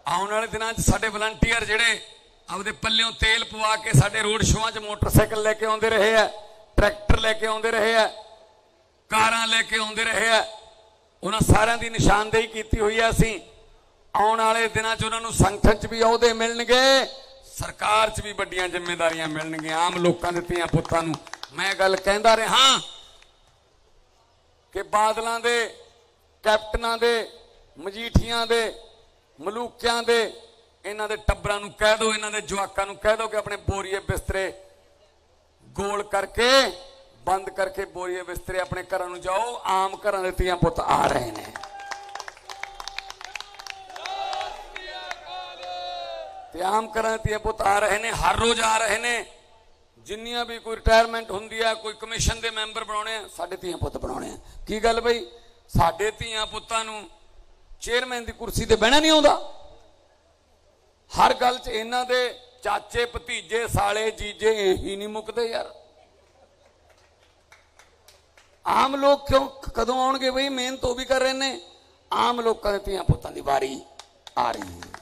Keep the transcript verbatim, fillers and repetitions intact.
आने वाले दिनों साडे वलंटियर जिहड़े आपदे पल्लियों तेल पवा के साडे रोड शोआं च मोटरसाइकिल लैके आउंदे रहे है, ट्रैक्टर लैके आउंदे रहे है, कारां लैके आउंदे रहे है, उन्हां सारिआं दी निशानदेही कीती हुई है। असीं आने वाले दिनों च उन्हां नूं संगठन च भी अहुदे मिलणगे, सरकार च भी वड्डियां जिम्मेदारियां मिलणगीआं। आम लोकां दे धीआं पुत्तां नूं मैं गल कहंदा रहा कि बादलों के कैप्टना दे मजीठिया दे मलूकियां दे इन्हां दे टब्बरां नूं कह दो, इन्हां दे जवाकां नूं कह दो कि अपने बोरीए बिस्तरे गोल करके बंद करके बोरीए बिस्तरे अपने घरां नूं जाओ। आम घरां दे धीआं पुत्त आ रहे हैं ते आम घरां दे धीआं पुत्त आ रहे हैं, हर रोज आ रहे हैं। जिन्नियां भी कोई रिटायरमेंट हुंदी है, कोई कमीशन के मैंबर बनाने साडे धीआं पुत्त बनाने की गल बई साडे धीआं पुत्तां नूं चेयरमैन की कुर्सी ते बहना नहीं आउंदा। हर गल च इन्हां दे चाचे भतीजे साले जीजे ही नहीं मुकदे यार। आम लोग क्यों कदों आउणगे बई? मेहनत तो भी कर रहे ने, आम लोकां दे धीआं पुत्तां दी वारी आ रही है।